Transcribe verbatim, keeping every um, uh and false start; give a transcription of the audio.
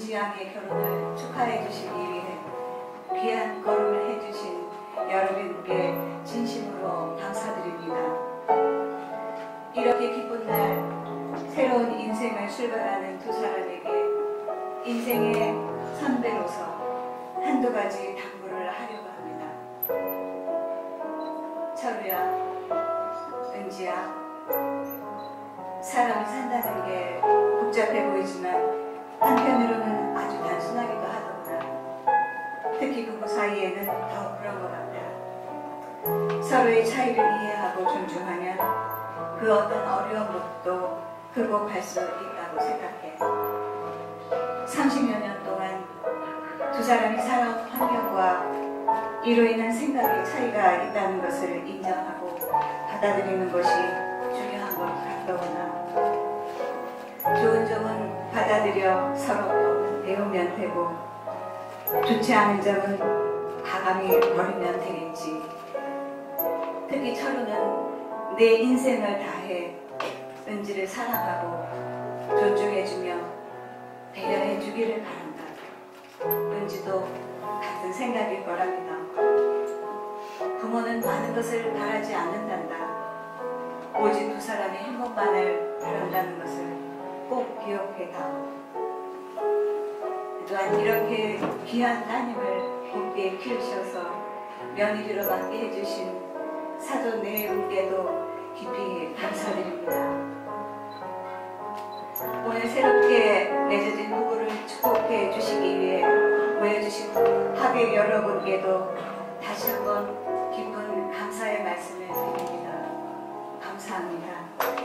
지양의 결혼을 축하해 주시기 위해 귀한 걸음을 해주신 여러분께 진심으로 감사드립니다. 이렇게 기쁜 날 새로운 인생을 출발하는 두 사람에게 인생의 선배로서 한두 가지 당부를 하려고 합니다. 철우야, 은지야, 사람이 산다는 게 복잡해 보이지만 한편으로는 아주 단순하기도 하더구나. 특히 부부 사이에는 더 그런 것 같다. 서로의 차이를 이해하고 존중하면 그 어떤 어려운 것도 극복할 수 있다고 생각해. 삼십여 년 동안 두 사람이 살아온 환경과 이로 인한 생각의 차이가 있다는 것을 인정하고 받아들이는 것이 중요한 것 같더구나. 좋은 점은 받아들여 서로 배우면 되고, 좋지 않은 점은 과감히 버리면 되겠지. 특히 철우는 내 인생을 다해 은지를 사랑하고 존중해주며 배려해주기를 바란다. 은지도 같은 생각일 거랍니다. 부모는 많은 것을 바라지 않는단다. 오직 두 사람의 행복만을 바란다는 것을 꼭 기억해다오. 또한 이렇게 귀한 따님을 곱게 키우셔서 며느리로 맡게 해주신 사돈 네 분께도 깊이 감사드립니다. 오늘 새롭게 맺어진 부부를 축복해 주시기 위해 모여주신 하객 여러분께도 다시 한번 깊은 감사의 말씀을 드립니다. 감사합니다.